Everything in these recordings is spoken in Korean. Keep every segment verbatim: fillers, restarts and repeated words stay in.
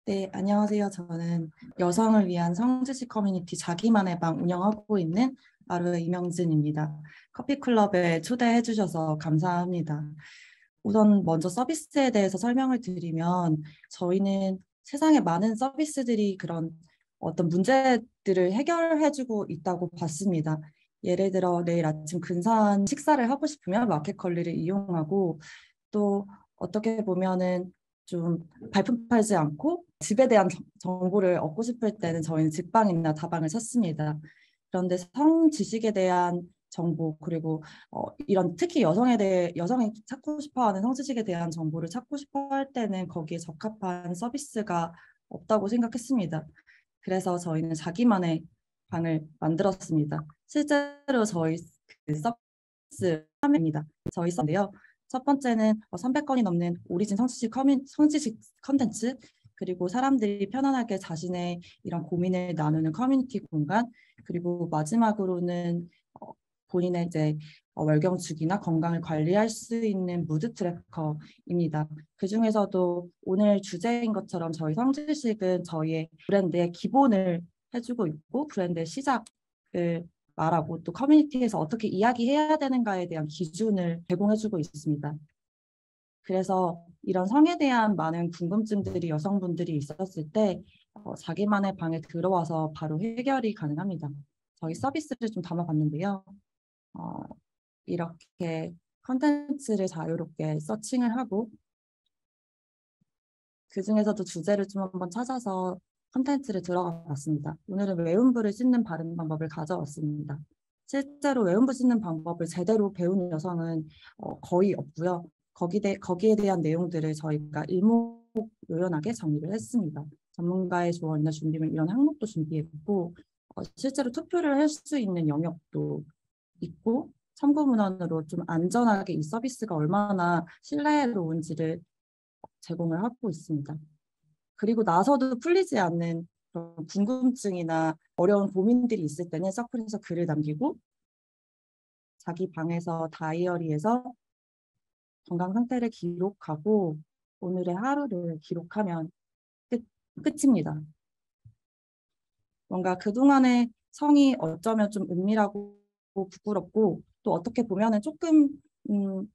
네, 안녕하세요. 저는 여성을 위한 성지식 커뮤니티 자기만의 방 운영하고 있는 아루의 이명진입니다. 커피클럽에 초대해 주셔서 감사합니다. 우선 먼저 서비스에 대해서 설명을 드리면 저희는 세상에 많은 서비스들이 그런 어떤 문제들을 해결해주고 있다고 봤습니다. 예를 들어 내일 아침 근사한 식사를 하고 싶으면 마켓컬리를 이용하고 또 어떻게 보면은 좀 발품 팔지 않고 집에 대한 정- 정보를 얻고 싶을 때는 저희는 직방이나 다방을 찾습니다. 그런데 성지식에 대한 정보 그리고 어, 이런 특히 여성에 대해 여성이 찾고 싶어하는 성지식에 대한 정보를 찾고 싶어 할 때는 거기에 적합한 서비스가 없다고 생각했습니다. 그래서 저희는 자기만의 방을 만들었습니다. 실제로 저희 그 서비스 화면입니다. 저희 서인데요. 첫 번째는 삼백 건이 넘는 오리진 성지식 커뮤, 성지식 컨텐츠 그리고 사람들이 편안하게 자신의 이런 고민을 나누는 커뮤니티 공간 그리고 마지막으로는 어, 본인의 이제 어, 월경축이나 건강을 관리할 수 있는 무드 트래커입니다. 그 중에서도 오늘 주제인 것처럼 저희 성지식은 저희의 브랜드의 기본을 해주고 있고 브랜드의 시작을 말하고 또 커뮤니티에서 어떻게 이야기해야 되는가에 대한 기준을 제공해주고 있습니다. 그래서 이런 성에 대한 많은 궁금증들이 여성분들이 있었을 때 어, 자기만의 방에 들어와서 바로 해결이 가능합니다. 저희 서비스를 좀 담아봤는데요. 어, 이렇게 컨텐츠를 자유롭게 서칭을 하고 그 중에서도 주제를 좀 한번 찾아서 컨텐츠를 들어가 봤습니다. 오늘은 외음부를 씻는 바른 방법을 가져왔습니다. 실제로 외음부 씻는 방법을 제대로 배운 여성은 어, 거의 없고요. 거기 대, 거기에 대한 내용들을 저희가 일목요연하게 정리를 했습니다. 전문가의 조언이나 준비물 이런 항목도 준비했고 어, 실제로 투표를 할 수 있는 영역도 있고 참고 문헌으로 좀 안전하게 이 서비스가 얼마나 신뢰로운지를 제공을 하고 있습니다. 그리고 나서도 풀리지 않는 그런 궁금증이나 어려운 고민들이 있을 때는 서클에서 글을 남기고 자기 방에서 다이어리에서 건강 상태를 기록하고 오늘의 하루를 기록하면 끝, 끝입니다. 뭔가 그동안의 성이 어쩌면 좀 은밀하고 부끄럽고 또 어떻게 보면은 조금 음,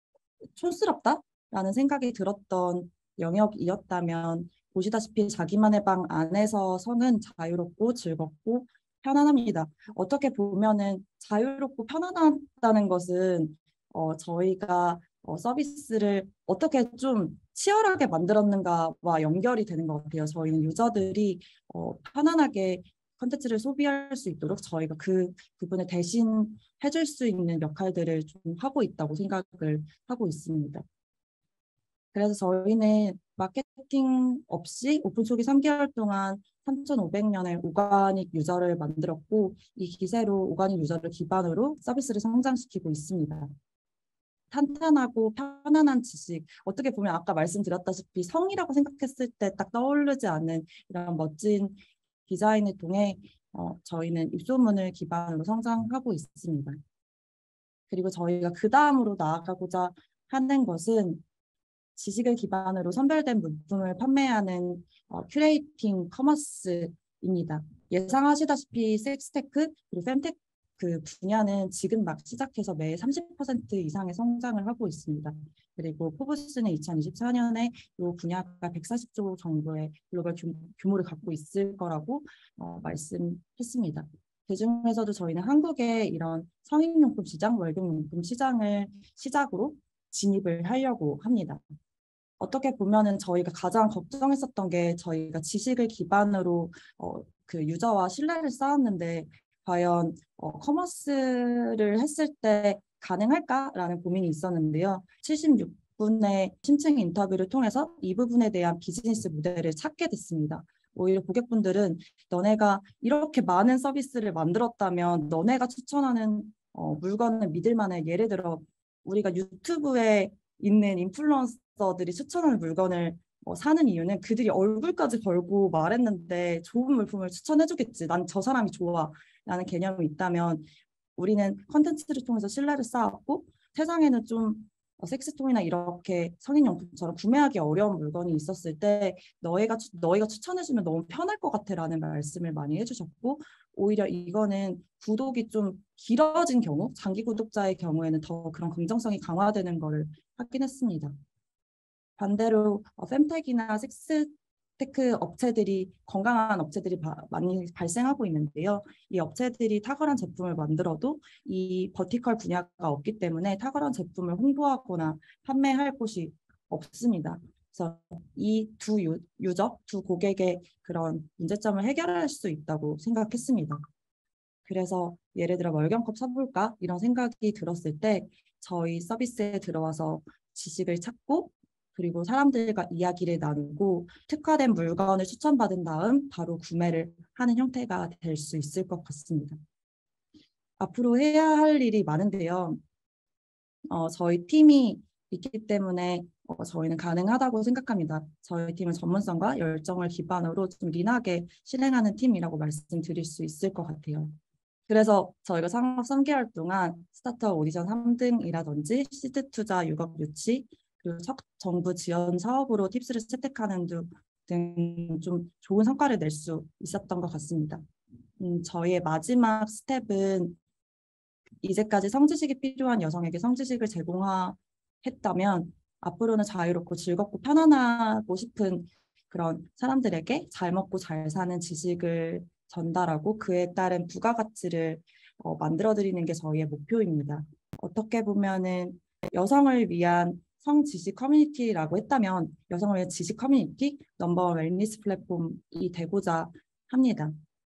촌스럽다라는 생각이 들었던 영역이었다면 보시다시피 자기만의 방 안에서 성은 자유롭고 즐겁고 편안합니다. 어떻게 보면은 자유롭고 편안하다는 것은 어, 저희가 어, 서비스를 어떻게 좀 치열하게 만들었는가와 연결이 되는 것 같아요. 저희는 유저들이 어, 편안하게 컨텐츠를 소비할 수 있도록 저희가 그 부분을 대신 해줄 수 있는 역할들을 좀 하고 있다고 생각을 하고 있습니다. 그래서 저희는 마케팅 없이 오픈 초기 삼 개월 동안 삼천오백 명의 오가닉 유저를 만들었고 이 기세로 오가닉 유저를 기반으로 서비스를 성장시키고 있습니다. 탄탄하고 편안한 지식, 어떻게 보면 아까 말씀드렸다시피 성이라고 생각했을 때 딱 떠오르지 않는 이런 멋진 디자인을 통해 어, 저희는 입소문을 기반으로 성장하고 있습니다. 그리고 저희가 그 다음으로 나아가고자 하는 것은 지식을 기반으로 선별된 물품을 판매하는 어, 큐레이팅 커머스입니다. 예상하시다시피 섹스테크 그리고 fem테크 그 분야는 지금 막 시작해서 매 삼십 퍼센트 이상의 성장을 하고 있습니다. 그리고 포브스는 이천이십사 년에 이 분야가 백사십 조 정도의 글로벌 규모를 갖고 있을 거라고 어, 말씀했습니다. 그중에서도 저희는 한국의 이런 성인용품 시장, 월경용품 시장을 시작으로 진입을 하려고 합니다. 어떻게 보면은 저희가 가장 걱정했었던 게 저희가 지식을 기반으로 어, 그 유저와 신뢰를 쌓았는데 과연 어, 커머스를 했을 때 가능할까라는 고민이 있었는데요. 칠십육 분의 심층 인터뷰를 통해서 이 부분에 대한 비즈니스 모델을 찾게 됐습니다. 오히려 고객분들은 너네가 이렇게 많은 서비스를 만들었다면 너네가 추천하는 어, 물건을 믿을 만해. 예를 들어 우리가 유튜브에 있는 인플루언서들이 추천하는 물건을 어, 사는 이유는 그들이 얼굴까지 걸고 말했는데 좋은 물품을 추천해주겠지. 난 저 사람이 좋아. 라는 개념이 있다면 우리는 컨텐츠를 통해서 신뢰를 쌓았고 세상에는 좀 어, 섹스토이나 이렇게 성인용품처럼 구매하기 어려운 물건이 있었을 때 너희가, 추- 너희가 추천해주면 너무 편할 것 같아라는 말씀을 많이 해주셨고, 오히려 이거는 구독이 좀 길어진 경우, 장기 구독자의 경우에는 더 그런 긍정성이 강화되는 것을 확인했습니다. 반대로 어, fem텍이나 섹스테크 업체들이 건강한 업체들이 바, 많이 발생하고 있는데요. 이 업체들이 탁월한 제품을 만들어도 이 버티컬 분야가 없기 때문에 탁월한 제품을 홍보하거나 판매할 곳이 없습니다. 그래서 이 두 유저, 두 고객의 그런 문제점을 해결할 수 있다고 생각했습니다. 그래서 예를 들어 월경컵 사볼까? 이런 생각이 들었을 때 저희 서비스에 들어와서 지식을 찾고 그리고 사람들과 이야기를 나누고 특화된 물건을 추천받은 다음 바로 구매를 하는 형태가 될 수 있을 것 같습니다. 앞으로 해야 할 일이 많은데요. 어, 저희 팀이 있기 때문에 어, 저희는 가능하다고 생각합니다. 저희 팀은 전문성과 열정을 기반으로 좀 린하게 실행하는 팀이라고 말씀드릴 수 있을 것 같아요. 그래서 저희가 창업 삼 개월 동안 스타트업 오디션 삼 등이라든지 시드 투자 육 억 유치, 그리고 첫 정부 지원 사업으로 팁스를 채택하는 등 좀 좋은 성과를 낼 수 있었던 것 같습니다. 음, 저희의 마지막 스텝은 이제까지 성지식이 필요한 여성에게 성지식을 제공했다면 앞으로는 자유롭고 즐겁고 편안하고 싶은 그런 사람들에게 잘 먹고 잘 사는 지식을 전달하고 그에 따른 부가가치를 어, 만들어드리는 게 저희의 목표입니다. 어떻게 보면은 여성을 위한 성지식 커뮤니티라고 했다면 여성을 위한 지식 커뮤니티 넘버원 웰니스 플랫폼이 되고자 합니다.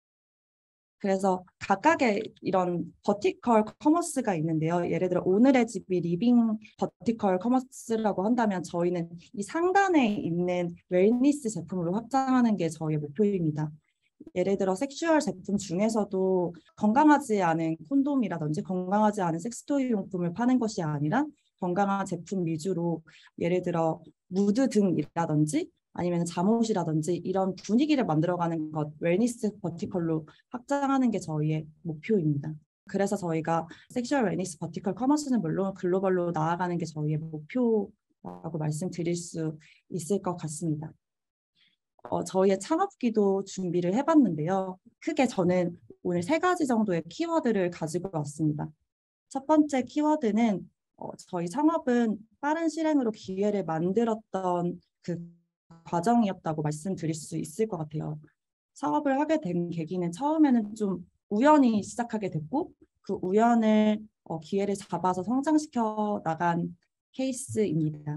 그래서 각각의 이런 버티컬 커머스가 있는데요. 예를 들어 오늘의 집이 리빙 버티컬 커머스라고 한다면 저희는 이 상단에 있는 웰니스 제품으로 확장하는 게 저희의 목표입니다. 예를 들어 섹슈얼 제품 중에서도 건강하지 않은 콘돔이라든지 건강하지 않은 섹스토이 용품을 파는 것이 아니라 건강한 제품 위주로 예를 들어 무드 등이라든지 아니면 잠옷이라든지 이런 분위기를 만들어가는 것, 웰니스 버티컬로 확장하는 게 저희의 목표입니다. 그래서 저희가 섹슈얼 웰니스 버티컬 커머스는 물론 글로벌로 나아가는 게 저희의 목표라고 말씀드릴 수 있을 것 같습니다. 어, 저희의 창업기도 준비를 해봤는데요. 크게 저는 오늘 세 가지 정도의 키워드를 가지고 왔습니다. 첫 번째 키워드는 어, 저희 창업은 빠른 실행으로 기회를 만들었던 그 과정이었다고 말씀드릴 수 있을 것 같아요. 사업을 하게 된 계기는 처음에는 좀 우연히 시작하게 됐고 그 우연을 어, 기회를 잡아서 성장시켜 나간 케이스입니다.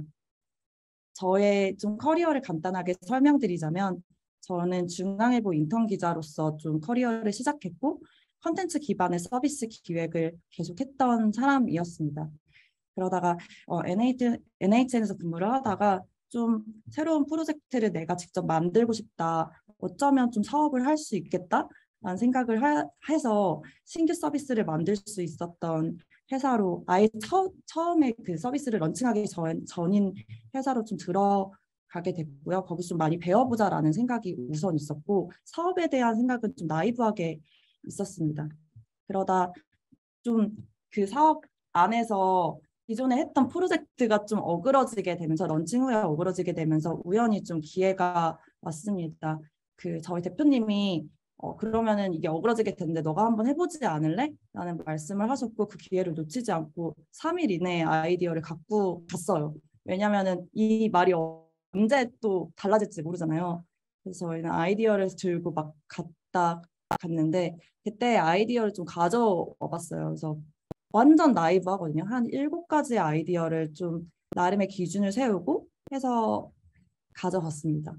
저의 좀 커리어를 간단하게 설명드리자면 저는 중앙일보 인턴 기자로서 좀 커리어를 시작했고 컨텐츠 기반의 서비스 기획을 계속했던 사람이었습니다. 그러다가 어, 엔에이치, 엔에이치엔에서 근무를 하다가 좀 새로운 프로젝트를 내가 직접 만들고 싶다. 어쩌면 좀 사업을 할 수 있겠다. 라는 생각을 하, 해서 신규 서비스를 만들 수 있었던 회사로 아예 처, 처음에 그 서비스를 런칭하기 전, 전인 회사로 좀 들어가게 됐고요. 거기서 좀 많이 배워보자라는 생각이 우선 있었고 사업에 대한 생각은 좀 나이브하게 있었습니다. 그러다 좀 그 사업 안에서 기존에 했던 프로젝트가 좀 어그러지게 되면서 런칭 후에 어그러지게 되면서 우연히 좀 기회가 왔습니다. 그 저희 대표님이 어, 그러면은 이게 어그러지게 됐는데 너가 한번 해보지 않을래? 라는 말씀을 하셨고 그 기회를 놓치지 않고 삼 일 이내에 아이디어를 갖고 갔어요. 왜냐면은 이 말이 언제 또 달라질지 모르잖아요. 그래서 저희는 아이디어를 들고 막 갔다 갔는데 그때 아이디어를 좀 가져와 봤어요. 그래서 완전 나이브 하거든요. 한 일곱 가지 아이디어를 좀 나름의 기준을 세우고 해서 가져갔습니다.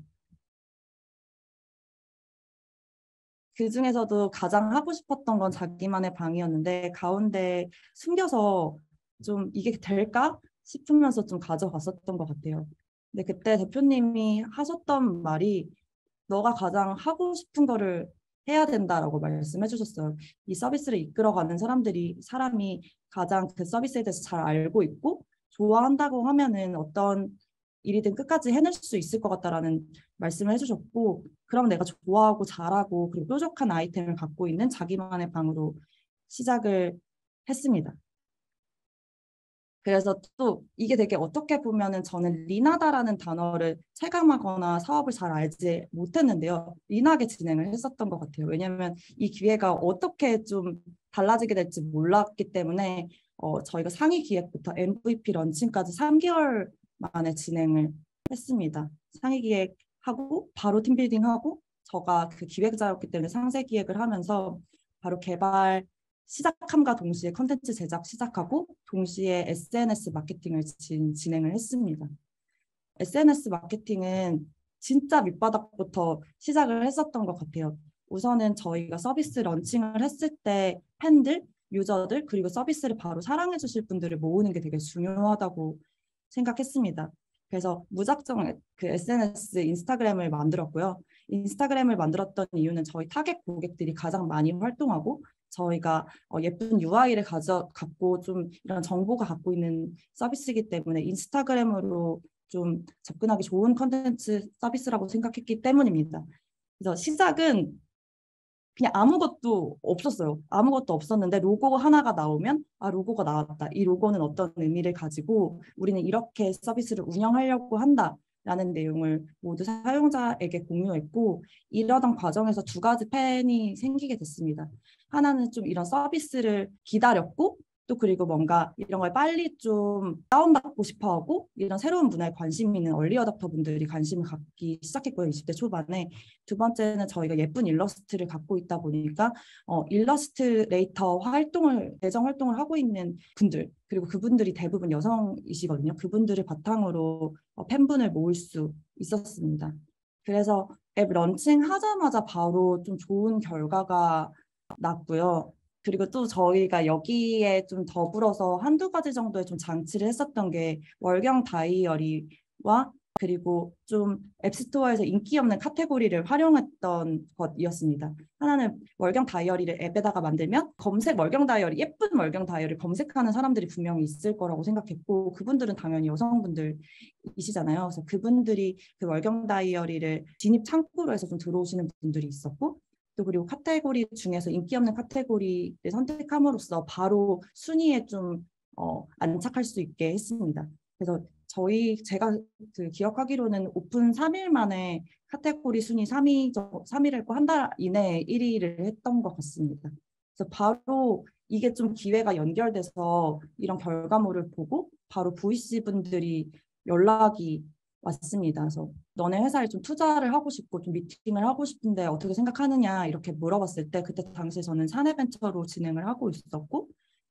그 중에서도 가장 하고 싶었던 건 자기만의 방이었는데 가운데 숨겨서 좀 이게 될까 싶으면서 좀 가져갔었던 것 같아요. 근데 그때 대표님이 하셨던 말이 너가 가장 하고 싶은 거를 해야 된다라고 말씀해 주셨어요. 이 서비스를 이끌어가는 사람들이 사람이 가장 그 서비스에 대해서 잘 알고 있고 좋아한다고 하면은 어떤 일이든 끝까지 해낼 수 있을 것 같다라는 말씀을 해주셨고 그럼 내가 좋아하고 잘하고 그리고 뾰족한 아이템을 갖고 있는 자기만의 방으로 시작을 했습니다. 그래서 또 이게 되게 어떻게 보면은 저는 리나다라는 단어를 체감하거나 사업을 잘 알지 못했는데요. 리나게 진행을 했었던 것 같아요. 왜냐하면 이 기회가 어떻게 좀 달라지게 될지 몰랐기 때문에 어, 저희가 상위 기획부터 엠브이피 런칭까지 삼 개월 만에 진행을 했습니다. 상위 기획하고 바로 팀빌딩하고 저가 그 기획자였기 때문에 상세 기획을 하면서 바로 개발 시작함과 동시에 컨텐츠 제작 시작하고 동시에 에스엔에스 마케팅을 진, 진행을 했습니다. 에스엔에스 마케팅은 진짜 밑바닥부터 시작을 했었던 것 같아요. 우선은 저희가 서비스 런칭을 했을 때 팬들, 유저들, 그리고 서비스를 바로 사랑해 주실 분들을 모으는 게 되게 중요하다고 생각했습니다. 그래서 무작정 그 에스엔에스 인스타그램을 만들었고요. 인스타그램을 만들었던 이유는 저희 타겟 고객들이 가장 많이 활동하고 저희가 어, 예쁜 유아이를 가져 갖고 좀 이런 정보가 갖고 있는 서비스이기 때문에 인스타그램으로 좀 접근하기 좋은 컨텐츠 서비스라고 생각했기 때문입니다. 그래서 시작은 그냥 아무것도 없었어요. 아무것도 없었는데 로고 하나가 나오면 아 로고가 나왔다. 이 로고는 어떤 의미를 가지고 우리는 이렇게 서비스를 운영하려고 한다라는 내용을 모두 사용자에게 공유했고 이러던 과정에서 두 가지 팬이 생기게 됐습니다. 하나는 좀 이런 서비스를 기다렸고 또 그리고 뭔가 이런 걸 빨리 좀 다운받고 싶어하고 이런 새로운 문화에 관심 있는 얼리 어답터 분들이 관심을 갖기 시작했고요. 이십 대 초반에. 두 번째는 저희가 예쁜 일러스트를 갖고 있다 보니까 어, 일러스트레이터 활동을 대정 활동을 하고 있는 분들 그리고 그분들이 대부분 여성이시거든요. 그분들을 바탕으로 어, 팬분을 모을 수 있었습니다. 그래서 앱 런칭하자마자 바로 좀 좋은 결과가 났고요. 그리고 또 저희가 여기에 좀 더불어서 한두 가지 정도의 좀 장치를 했었던 게 월경 다이어리와 그리고 좀 앱스토어에서 인기 없는 카테고리를 활용했던 것이었습니다. 하나는 월경 다이어리를 앱에다가 만들면 검색 월경 다이어리, 예쁜 월경 다이어리를 검색하는 사람들이 분명히 있을 거라고 생각했고 그분들은 당연히 여성분들이시잖아요. 그래서 그분들이 그 월경 다이어리를 진입 창구로 해서 좀 들어오시는 분들이 있었고 또 그리고 카테고리 중에서 인기 없는 카테고리를 선택함으로써 바로 순위에 좀 어, 안착할 수 있게 했습니다. 그래서 저희 제가 그 기억하기로는 오픈 삼 일 만에 카테고리 순위 삼 위, 삼 위를 했고 한 달 이내에 일 위를 했던 것 같습니다. 그래서 바로 이게 좀 기회가 연결돼서 이런 결과물을 보고 바로 브이씨 분들이 연락이 왔습니다. 그래서 너네 회사에 좀 투자를 하고 싶고 좀 미팅을 하고 싶은데 어떻게 생각하느냐 이렇게 물어봤을 때 그때 당시에 저는 사내벤처로 진행을 하고 있었고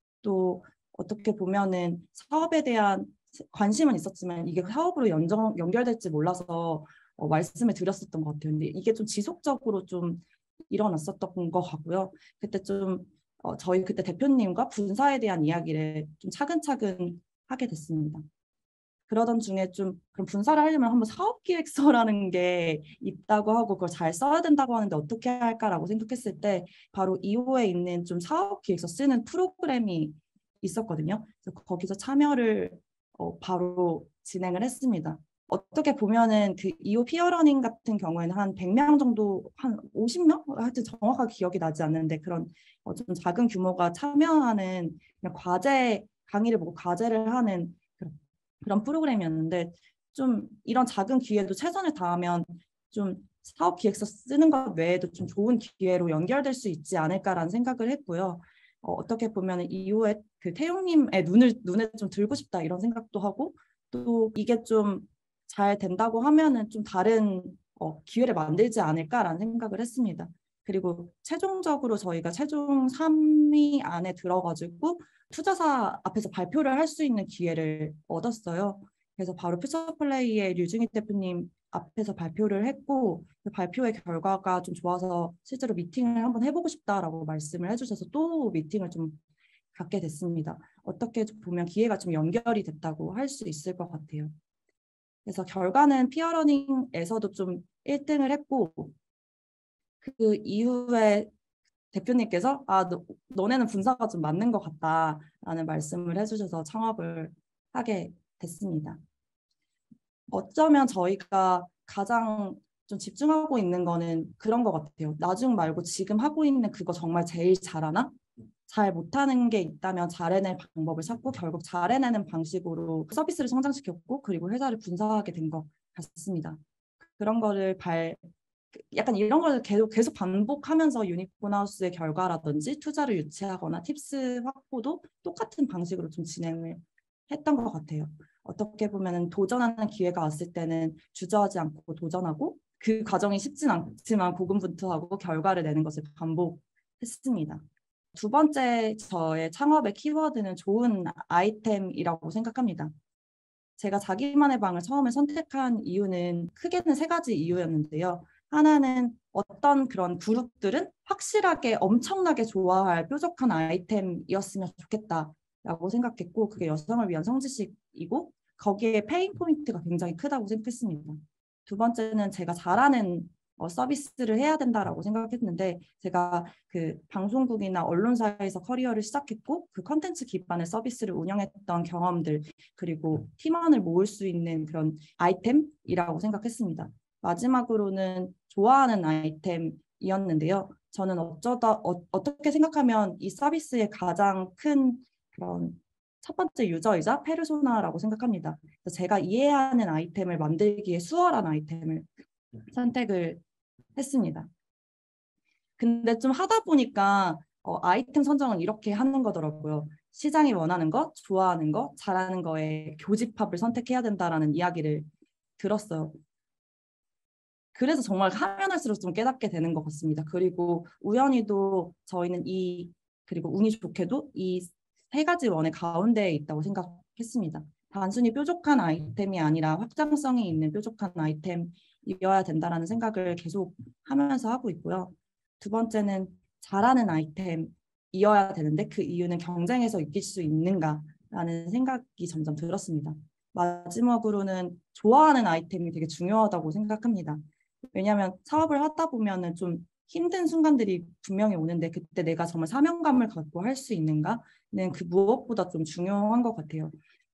또 어떻게 보면은 사업에 대한 관심은 있었지만 이게 사업으로 연정, 연결될지 몰라서 어, 말씀을 드렸었던 것 같아요. 근데 이게 좀 지속적으로 좀 일어났었던 것 같고요. 그때 좀 어, 저희 그때 대표님과 분사에 대한 이야기를 좀 차근차근 하게 됐습니다. 그러던 중에 좀 그럼 분사를 하려면 한번 사업기획서라는 게 있다고 하고 그걸 잘 써야 된다고 하는데 어떻게 할까라고 생각했을 때 바로 이호에 있는 좀 사업기획서 쓰는 프로그램이 있었거든요. 그래서 거기서 참여를 어, 바로 진행을 했습니다. 어떻게 보면은 그 이호 피어러닝 같은 경우에는 한 백 명 정도, 한 오십 명? 하여튼 정확하게 기억이 나지 않는데 그런 어, 좀 작은 규모가 참여하는 그냥 과제, 강의를 보고 과제를 하는 그런 그런 프로그램이었는데 좀 이런 작은 기회도 최선을 다하면 좀 사업 기획서 쓰는 것 외에도 좀 좋은 기회로 연결될 수 있지 않을까라는 생각을 했고요. 어, 어떻게 보면 이후에 그 태용님의 눈을 눈에 좀 들고 싶다 이런 생각도 하고 또 이게 좀 잘 된다고 하면은 좀 다른 어, 기회를 만들지 않을까라는 생각을 했습니다. 그리고 최종적으로 저희가 최종 삼 위 안에 들어가지고 투자사 앞에서 발표를 할 수 있는 기회를 얻었어요. 그래서 바로 퓨처플레이의 류중희 대표님 앞에서 발표를 했고 그 발표의 결과가 좀 좋아서 실제로 미팅을 한번 해보고 싶다라고 말씀을 해주셔서 또 미팅을 좀 갖게 됐습니다. 어떻게 보면 기회가 좀 연결이 됐다고 할 수 있을 것 같아요. 그래서 결과는 피어러닝에서도 좀 일 등을 했고 그 이후에 대표님께서 아 너, 너네는 분사가 좀 맞는 것 같다라는 말씀을 해주셔서 창업을 하게 됐습니다. 어쩌면 저희가 가장 좀 집중하고 있는 거는 그런 것 같아요. 나중 말고 지금 하고 있는 그거 정말 제일 잘하나? 잘 못하는 게 있다면 잘해낼 방법을 찾고 결국 잘해내는 방식으로 서비스를 성장시켰고 그리고 회사를 분사하게 된 것 같습니다. 그런 거를 발 약간 이런 걸 계속 계속 반복하면서 유니콘하우스의 결과라든지 투자를 유치하거나 팁스 확보도 똑같은 방식으로 좀 진행을 했던 것 같아요. 어떻게 보면 도전하는 기회가 왔을 때는 주저하지 않고 도전하고 그 과정이 쉽진 않지만 고군분투하고 결과를 내는 것을 반복했습니다. 두 번째 저의 창업의 키워드는 좋은 아이템이라고 생각합니다. 제가 자기만의 방을 처음에 선택한 이유는 크게는 세 가지 이유였는데요. 하나는 어떤 그런 그룹들은 확실하게 엄청나게 좋아할 뾰족한 아이템이었으면 좋겠다라고 생각했고 그게 여성을 위한 성지식이고 거기에 페인 포인트가 굉장히 크다고 생각했습니다. 두 번째는 제가 잘하는 어, 서비스를 해야 된다라고 생각했는데 제가 그 방송국이나 언론사에서 커리어를 시작했고 그 컨텐츠 기반의 서비스를 운영했던 경험들 그리고 팀원을 모을 수 있는 그런 아이템이라고 생각했습니다. 마지막으로는 좋아하는 아이템이었는데요. 저는 어쩌다 어, 어떻게 생각하면 이 서비스의 가장 큰 그런 첫 번째 유저이자 페르소나라고 생각합니다. 그래서 제가 이해하는 아이템을 만들기에 수월한 아이템을 선택을 했습니다. 근데 좀 하다 보니까 어, 아이템 선정은 이렇게 하는 거더라고요. 시장이 원하는 거, 좋아하는 거, 잘하는 거에 교집합을 선택해야 된다라는 이야기를 들었어요. 그래서 정말 하면 할수록 좀 깨닫게 되는 것 같습니다. 그리고 우연히도 저희는 이 그리고 운이 좋게도 이 세 가지 원의 가운데에 있다고 생각했습니다. 단순히 뾰족한 아이템이 아니라 확장성이 있는 뾰족한 아이템이어야 된다라는 생각을 계속 하면서 하고 있고요. 두 번째는 잘하는 아이템이어야 되는데 그 이유는 경쟁에서 이길 수 있는가라는 생각이 점점 들었습니다. 마지막으로는 좋아하는 아이템이 되게 중요하다고 생각합니다. 왜냐하면 사업을 하다 보면은 좀 힘든 순간들이 분명히 오는데 그때 내가 정말 사명감을 갖고 할 수 있는가는 그 무엇보다 좀 중요한 것 같아요.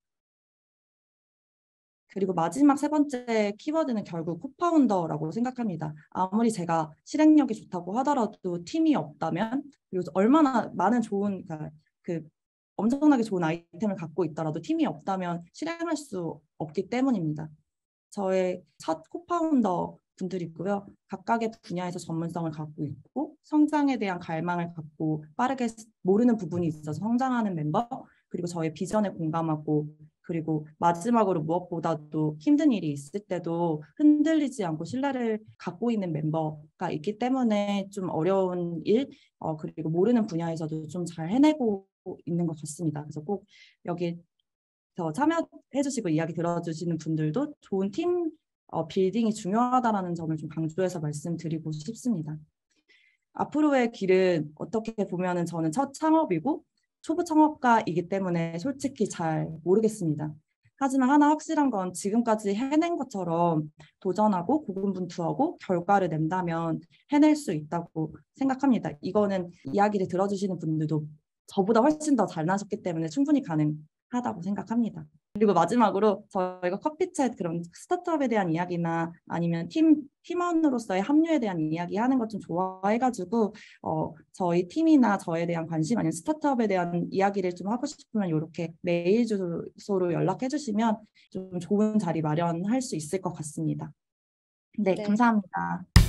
그리고 마지막 세 번째 키워드는 결국 코파운더라고 생각합니다. 아무리 제가 실행력이 좋다고 하더라도 팀이 없다면 그리고 얼마나 많은 좋은 그러니까 그 엄청나게 좋은 아이템을 갖고 있더라도 팀이 없다면 실행할 수 없기 때문입니다. 저의 첫 코파운더 분들이고요. 각각의 분야에서 전문성을 갖고 있고 성장에 대한 갈망을 갖고 빠르게 모르는 부분이 있어서 성장하는 멤버 그리고 저의 비전에 공감하고 그리고 마지막으로 무엇보다도 힘든 일이 있을 때도 흔들리지 않고 신뢰를 갖고 있는 멤버가 있기 때문에 좀 어려운 일 어, 그리고 모르는 분야에서도 좀 잘 해내고 있는 것 같습니다. 그래서 꼭 여기 더 참여해주시고 이야기 들어주시는 분들도 좋은 팀 어, 빌딩이 중요하다는 점을 좀 강조해서 말씀드리고 싶습니다. 앞으로의 길은 어떻게 보면은 저는 첫 창업이고 초보 창업가이기 때문에 솔직히 잘 모르겠습니다. 하지만 하나 확실한 건 지금까지 해낸 것처럼 도전하고 고군분투하고 결과를 낸다면 해낼 수 있다고 생각합니다. 이거는 이야기를 들어주시는 분들도 저보다 훨씬 더 잘나셨기 때문에 충분히 가능하다고 생각합니다. 그리고 마지막으로 저희가 커피챗 그런 스타트업에 대한 이야기나 아니면 팀, 팀원으로서의 합류에 대한 이야기 하는 것 좀 좋아해가지고 어, 저희 팀이나 저에 대한 관심 아니면 스타트업에 대한 이야기를 좀 하고 싶으면 이렇게 메일 주소로 연락해 주시면 좀 좋은 자리 마련할 수 있을 것 같습니다. 네, 네. 감사합니다.